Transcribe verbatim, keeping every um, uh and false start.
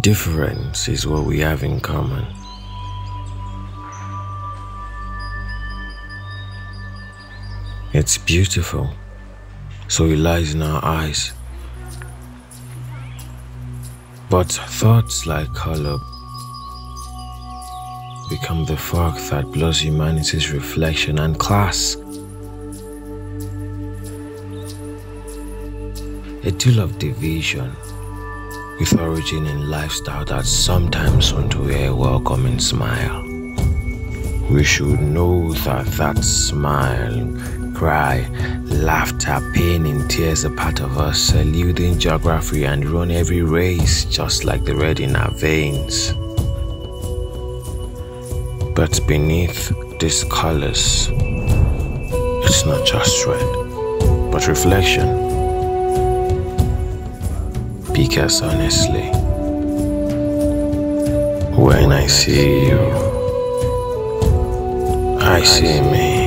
Difference is what we have in common. It's beautiful, so it lies in our eyes. But thoughts like color become the fog that blurs humanity's reflection and class. A deal of division with origin in lifestyle that sometimes want to wear a welcoming smile. We should know that that smile, cry, laughter, pain and tears are part of us, eluding geography and run every race just like the red in our veins. But beneath these colors, it's not just red, but reflection. Because honestly, when I see you, I see me.